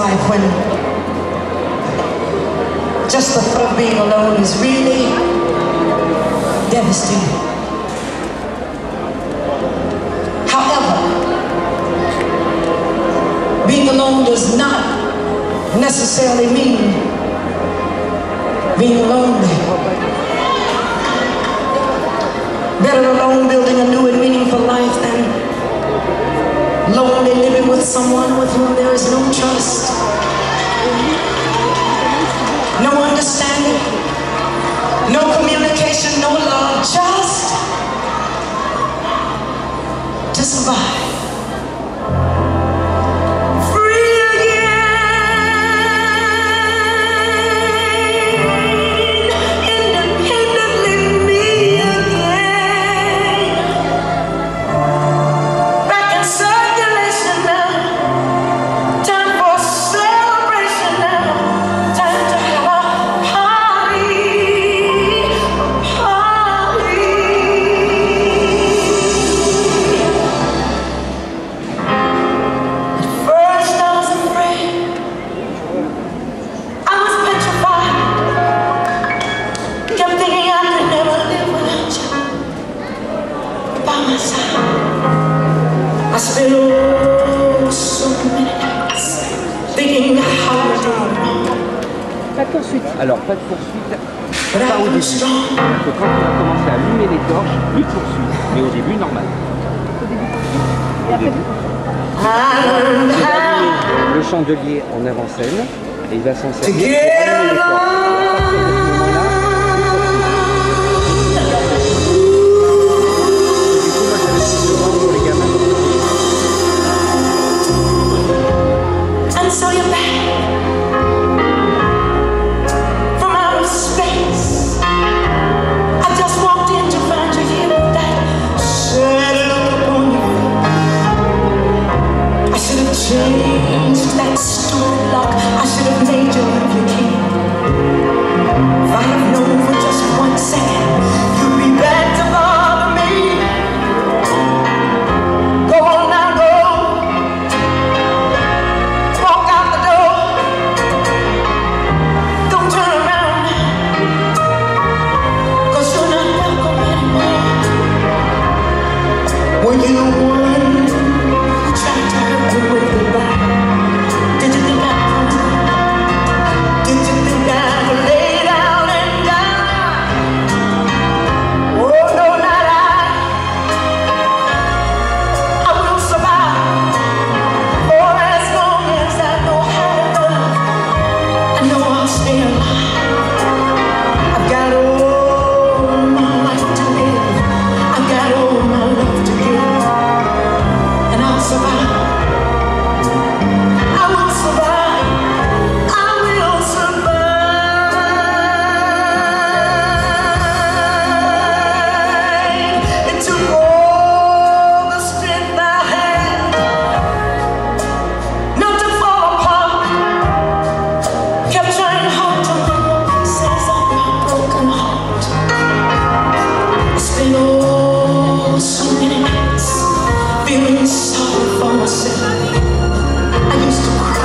life when just the thought of being alone is really devastating. However, being alone does not necessarily mean being lonely. Better alone building a new and meaningful life than lonely living with someone with whom there is no trust, no understanding, no communication, no love, just to survive. I spent so many nights thinking how to do it. Pas de poursuite. Alors, pas de poursuite, pas au début. Parce que quand on a commencé à allumer les torches, plus de poursuite. Mais au début, normal. Au début, poursuite. Et après, il va allumer le chandelier en avant-scène et il va s'en servir pour allumer les torches. So you're back from outer space. I just walked in to find you here with that sad look upon your face. I should have changed that stupid lock. I should have made you leave your key. If I had known for just 1 second you'd be back to bother me. Go on now, go. Were you the one who tried to hurt me with goodbye? Did you think I could? Did you think I would lay down and die? Oh no, not I. I will survive. For as long as I know how to love, I know I'll stay alive. I've got all my life to live. I've got all my love to give. Feeling sorry for myself. I used to cry.